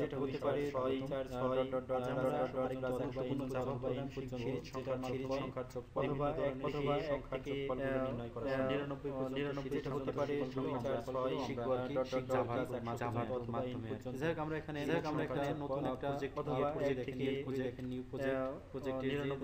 যেটা হতে পারে 6 4 6 জাভা বা ইনপুট সিরিজ সংখ্যার যোগফল অথবা এক থেকে 99% যেটা হতে পারে 2 4 6 শিখব আর কি জাভার মাধ্যমে। যাই হোক আমরা এখানে নতুন একটা প্রজেক্ট থেকে নিউ প্রজেক্ট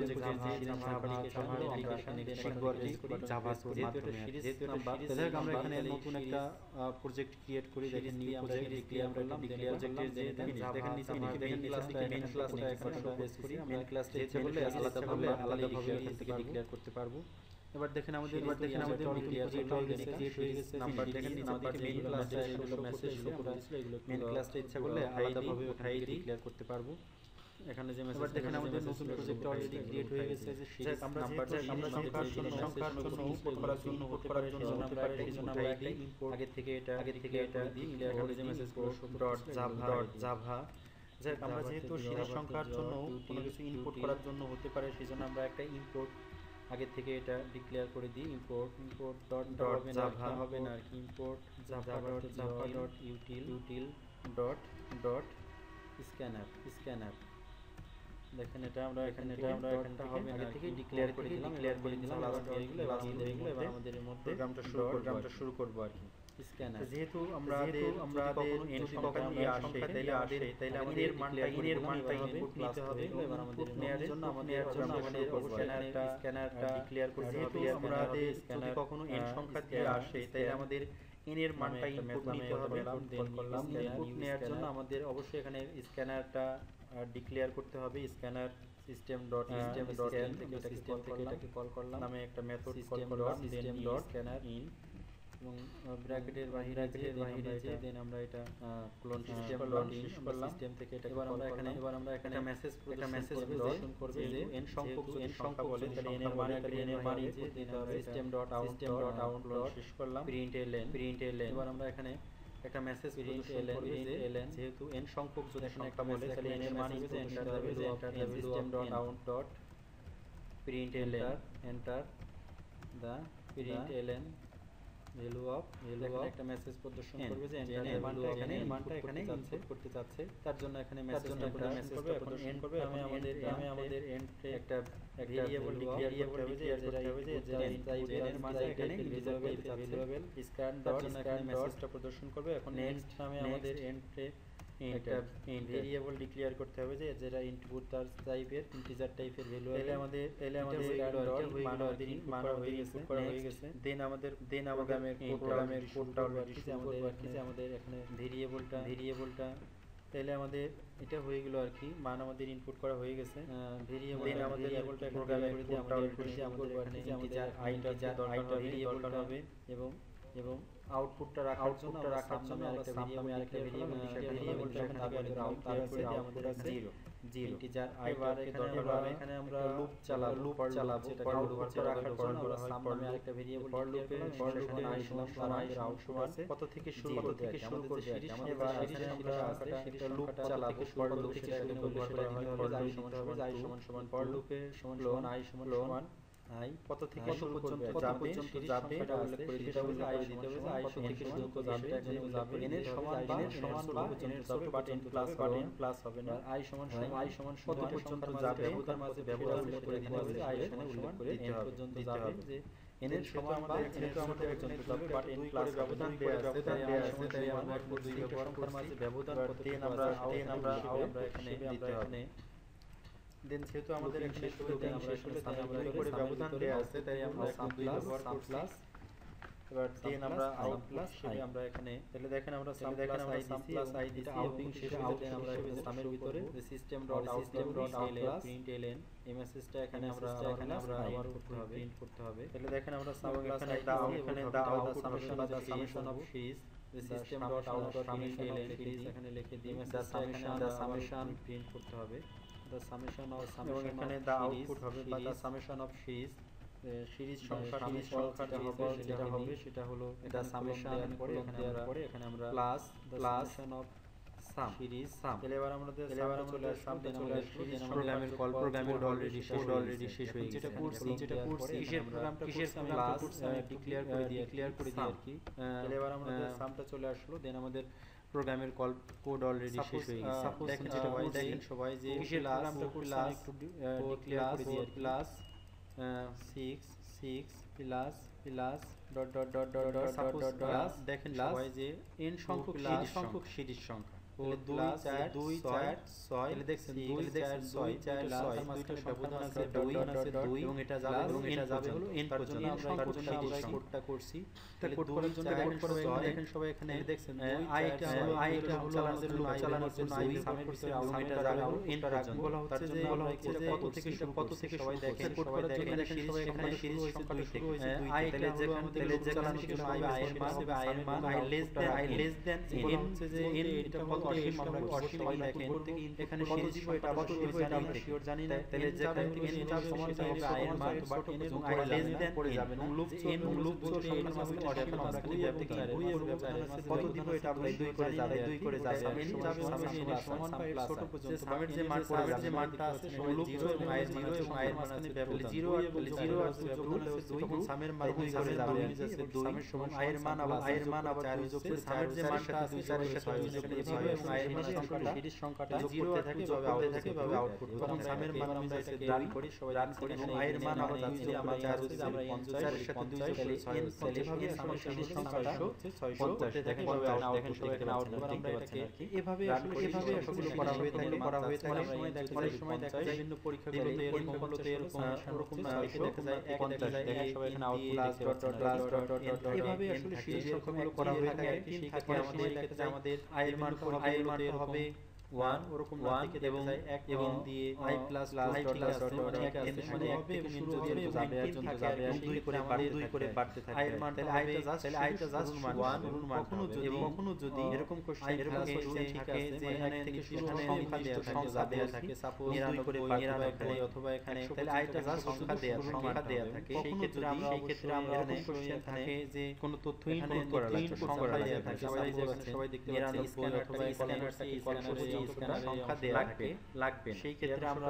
99 শিখব আর কি জাভার মাধ্যমে। যেহেতু এটা সিরিজ যাই হোক আমরা এখানে নতুন একটা প্রজেক্ট ক্রিয়েট করি। দেখেন নিউ প্রজেক্ট ডিক্লেয়ার করলাম। প্রজেক্টের যে দেখেন নিচে মেইন ক্লাসটা এখানে প্রেস করি। মেইন ক্লাসটা ইচ্ছা করলে আলাদাভাবে এখান থেকে ডিক্লেয়ার করতে পারবো। এবার দেখেন আমাদের ক্লিয়ার হয়ে গেছে। নাম্বার দেখেন আমাদের মেইন ক্লাসটা এগুলো মেসেজ এগুলো মেইন ক্লাসটা ইচ্ছা করলে আলাদাভাবে উঠাই ডিক্লেয়ার করতে পারবো। এখানে যে মেসেজ দেখেন আমাদের নতুন প্রজেক্ট অলরেডি ক্রিয়েট হয়ে গেছে। যে সিরিজ নাম্বার আমরা সংখ্যার জন্য ইনপুট করার জন্য আমরা একটা ইম্পোর্ট আগে থেকে এটা ডিক্লেয়ার করে যে মেসেজ করব .java। যাই আমরা যেহেতু সিরিজ সংখ্যার জন্য কোনো কিছু ইনপুট করার জন্য হতে পারে, সেজন্য আমরা একটা ইম্পোর্ট আগে থেকে এটা ডিক্লেয়ার করে দিই। ইম্পোর্ট .java হবে না আর কি, ইম্পোর্ট java.util.scanf। দেখেন এটা আমরা এখানে হবে আগে থেকে ডিক্লেয়ার করে দিলাম লাস্ট হয়ে গেল। এবার আমাদের এর মধ্যে প্রোগ্রামটা শুরু করব আর কি স্ক্যানার। যেহেতু আমরা কখনো n সংখ্যা নিয়ে আসে তাইলে আমাদের মানটা ইনপুট নিতে হবে। এবার আমাদের নেয়ার জন্য আমাদের স্ক্যানারটা ডিক্লেয়ার করতে হবে। যেহেতু আমাদের যদি কখনো n সংখ্যা দিয়ে আসে তাইলে আমাদের n এর মানটা ইনপুট নিতে হবে। ইনপুট নেয়ার জন্য আমাদের অবশ্যই এখানে স্ক্যানারটা ডিক্লেয়ার করতে হবে। স্ক্যানার system.scan থেকে এটাকে কল করলাম নামে একটা মেথড কল করলাম system.scanner in এবং ব্র্যাকেটের বাইরে যে দেন আমরা এটা ক্লোন সিস্টেম করলাম সিস্টেম থেকে এটা এবার আমরা এখানে মেসেজ প্রদর্শন করবে যে n সংখ্যক বলে তাহলে n এর মানে যে দেন system.out শেষ করলাম println। এবার আমরা এখানে একটা মেসেজ println যেহেতু n সংখ্যক যদি একটা বলে তাহলে n এর মানে যে এন্টার দেবে যে system.out.println enter the println value of একটা মেসেজ প্রদর্শন করবে যে এন্টার এর মানটা এখানে ইনপুট করতে যাচ্ছে। তার জন্য এখানে মেসেজটা প্রদর্শন করবে। আমি আমাদের এন্টে একটা ভেরিয়েবল ডিক্লেয়ার করতে হবে যে যেটা এর মান এখানে ভ্যালুয়েবল স্ক্যান ডট এখানে মেসেজটা প্রদর্শন করবে। এখন নেক্সট আমি আমাদের এন্টে একটা ভেরিয়েবল ডিক্লেয়ার করতে হবে যে যেটা ইনপুট টাইপের ইন্টিজার টাইপের ভ্যালু তাহলে আমাদের মান হয়ে গেছে। দেন আমাদের প্রোগ্রামের কোডটা অলরেডি আমাদের এখানে ভেরিয়েবলটা তাহলে আমাদের এটা হয়ে গেল আর কি, মান আমাদের ইনপুট করা হয়ে গেছে। ভেরিয়েবল দেন আমাদের ভেরিয়েবলটা প্রোগ্রামে করে দিয়ে আমরা অলরেডি আমাদের এখানে ইন্টিজার আইটা দরকার হবে এবং আউটপুটটা রাখার জন্য আরেকটা ভেরিয়েবল এখানে আউট করে আমাদের আছে 0 ইন্টিজার আইবার এখানে আমরা লুপ চালাবো যেটা রাখার জন্য আমরা সামনে আরেকটা ভেরিয়েবল ফর লুপে i সমান আছে কত থেকে শুরু করবে আমাদের সিরিজ সংখ্যা আছে সেটা লুপ চালাবো ফর লুপ থেকে সেখানে ব্যবহার করা হয় i সমান ফর লুপে সমান i সমান i কত থেকে শুরু করবে কত পর্যন্ত যাবে সেটা উল্লেখ করে দিতে হবে যে i দিতে হবে যে i থেকে শুরু করবে যাবে n এর সমান বা n এর যাবে বাট n প্লাস হবে না। i সমান কত পর্যন্ত যাবে তার মাঝে ব্যবহার উল্লেখ করে দিতে হবে যে i এখানে উল্লেখ করে দিতে হবে পর্যন্ত যাবে যে n এর সমান বা যেহেতু আমাদের পর্যন্ত যাবে বাট n প্লাস ব্যবধান দেয়া আছে তাই আমরা একটা দুই ব্যবহার তার মাঝে ব্যবধান কত আমরা এখানে দিতে হবে। দেন যেহেতু আমাদের শেষ হলো আমরা করে ব্যবধান দেয়া আছে তাই আমরা সাম প্লাস এবার দেন আমরা আউট প্লাস আমরা এখানে তাহলে দেখেন আমরা সাম প্লাস আই দিছি আউটিং শেষ হয়ে যায় আমরা সামের ভিতরে যে system.out.println এই মেসেজটা এখানে আমরা আবার প্রিন্ট করতে হবে। তাহলে দেখেন আমরা সাম এখানে দা সামেশন অফ ফিজ system.out.println এখানে লিখে দিই দা সামেশন প্রিন্ট করতে হবে the summation of এবং এখানে the output হবে বা the summation of সিরিজ সংখ্যাটা হবে সেটা হলো the summation এখানে আমরা plus the summation of sum series sum. তাহলে এবার আমরা চলে আসলাম সিরিজ প্রোগ্রামের কল প্রোগ্রামের অলরেডি শেষ হয়ে গেছে। যেটা করছি কিসের ক্লাস ডিক্লেয়ার করে দিই আর কি। তাহলে এবার আমাদের সামটা চলে আসলো। দেন আমাদের প্রোগ্রামের কোড অলরেডি শেষ হয়ে গেছে। দেখেন সবাই যে কিসের প্রোগ্রামটা করলাম একটু ডিক্লেয়ার করে দিই plus 6 plus dot dot dot dot dot dot dot plus দেখেন সবাই যে n সংখ্যক সিরিজ সংখ্যা 2 4 6 তাহলে দেখছেন 2 4 6 4 6 দুইটা ব্যবধান আছে 2 এবং এটা যাবে হলো n পর্যন্ত আমরা কোডটা করছি। তাহলে কোড করার জন্য দেখেন সবাই এখানে দেখছেন আইটা হলো চালানোর জন্য আই সামের ভিতরে এবং এটা যাবে হলো n পর্যন্ত বলা হচ্ছে যে কত থেকে সবাই দেখেন কোড করার জন্য দেখেন সবাই এখানে সিরিজ সংখ্যা শুরু হয়েছে 2 আইটা যেখান থেকে চালানোর জন্য আই এর মান আই লেস দেন n হচ্ছে যে n এটা কত অসীম আমরা সবাই দেখেন এখানে সিরিজ এটা কত দিব এটা আমরা শিওর জানি না। তাহলে যেখান থেকে n যাবে সেটা হবে i এর মান বাট n এবং i লেস দেন পড়ে যাবে না লুপ চলবে n মাসে অর্ডার আমরা কিভাবে দেখি 2 এর ব্যবধান আছে কত দিব এটা আমরা 2 করে যাবে n যাবে সমান বা ছোট পর্যন্ত সামের যে মানটা আছে লুপ চলবে i এর মান এবং i এর মাঝখানে ব্যবধান 0 আর 0 আছে তখন সামের মান 2 করে যাবে সামের সমান i এর মান আবার 4 হচ্ছে সামের যে মানটা আছে 4 এর সাথে যোগ করে 0 এবং i এর মান সিরিজ সংখ্যাটা যোগ করতে থাকে ভাবে আউটপুট তখন সামের মান আমরা এটাকে রান করি সবাই রান করি এবং i এর মান আবার যাচ্ছে আমরা 4 হচ্ছে আমরা 50 এর সাথে 2 যোগ করলে n যেভাবে সামের সিরিজ সংখ্যাটা হচ্ছে 650 দেখেন সবাই দেখেন সবাই এখানে আউটপুট আমরা এটাকে এভাবে আসলে করা হয়ে থাকে অনেক সময় দেখা যায় বিভিন্ন পরীক্ষাগুলোতে এরকম ওরকম দেখা যায় দেখেন সবাই এখানে আউটপুট এভাবে আসলে সিরিজ সংখ্যাগুলো করা হয়ে থাকে সেই ক্ষেত্রে আমাদের i এর মান হবে 1 ওরকম দিকে এবং এবং দিয়ে i প্লাস মানে এক মানে এক থেকে শুরু হবে এবং যাবে আর জন্য যাবে আর 2 করে বাড়তে থাকে i এর মান তাহলে i টা জাস্ট 1 কখনো যদি এরকম কোশ্চেন থাকে যে এখানে থেকে শুরু হবে সংখ্যা দেয়া থাকে সাপোজ 99 অথবা এখানে তাহলে i টা জাস্ট সংখ্যা দেয়া থাকে সেই ক্ষেত্রে আমরা এরকম কোশ্চেন থাকে যে কোনো তথ্য ইনপুট করা লাগবে সংখ্যা দেয়া থাকে সবাই দেখতে পাচ্ছেন স্ক্যানার অথবা স্ক্যানার থেকে সংখ্যা দেয়া লাগবে সেই ক্ষেত্রে আমরা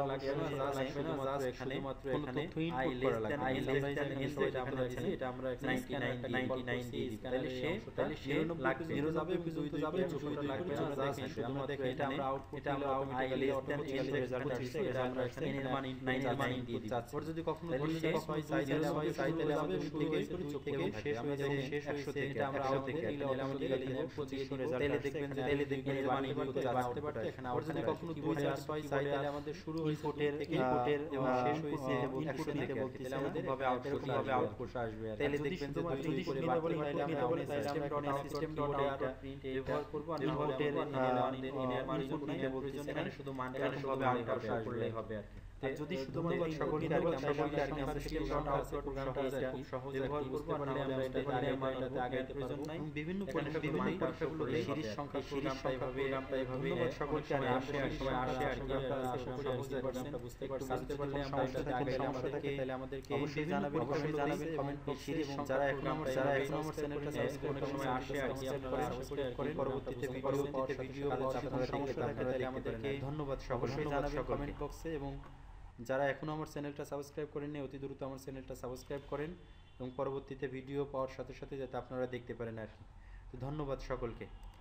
শুধুমাত্র এখানে i লেস দেন এটা আমরা এখানে এটা আমরা 99 দিয়ে দিই তাহলে সে লাগবে 0 যাবে 2 যাবে 2 লাগবে না দেখেন শুধুমাত্র এটা আমরা output i less than result আসছে এটা আমরা এখানে n এর মান 9 দিয়ে দিই ওর যদি কখনো হয় তাহলে আমাদের শুরু হয়ে 2 থেকে শেষ হয়ে যাবে 100 থেকে এটা আমরা আউট থেকে আমাদের 2500 রেজাল্ট দেখবেন যে এর মান বাড়তে বাড়তে এখানে আর যদি কখনো 2 4 6 চাই তাহলে আমাদের শুরু হইছে ইনপুটের এবং শেষ হইছে 100 থেকে তাহলে আমাদের ভাবে আউটপুট আসবে তাহলে দেখবেন যে যদি করে বাড়তে তাহলে আমরা সিস্টেম ডট আউট প্রিন্ট ব্যবহার করব আর ইনপুটের আমাদের ইনপুট নিতে বলতেছে এখানে শুধু মানটা ভাবে আউটপুট আসলেই হবে আর যদি শুধুমাত্র সকলকে আমরা সিস্টেম ডট আউট প্রোগ্রামটা খুব সহজে ব্যবহার করব তাহলে আমরা এটাতে আগাইতে প্রয়োজন নাই বিভিন্ন পরীক্ষাগুলো সিরিজ সংখ্যা প্রোগ্রামটা এভাবে সকলকে আসে আর কি আপনারা সহজে প্রোগ্রামটা বুঝতে পারলে আমরা এটাতে আগাইতে তাহলে আমাদেরকে অবশ্যই জানাবেন কমেন্ট বক্সে এবং যারা এখন আমার চ্যানেলটা সাবস্ক্রাইব করে সময় আসে আর কি আপনারা সাবস্ক্রাইব করেন পরবর্তীতে ভিডিও আপনারা সমস্যা থাকে তাহলে আমাদেরকে ধন্যবাদ অবশ্যই জানাবেন কমেন্ট বক্সে এবং যারা এখনো আমার চ্যানেলটা সাবস্ক্রাইব করেননি অতি দ্রুত আমার চ্যানেলটা সাবস্ক্রাইব করেন এবং পরবর্তীতে ভিডিও পাওয়ার সাথে সাথে যাতে আপনারা দেখতে পারেন আর কি। তো ধন্যবাদ সকলকে।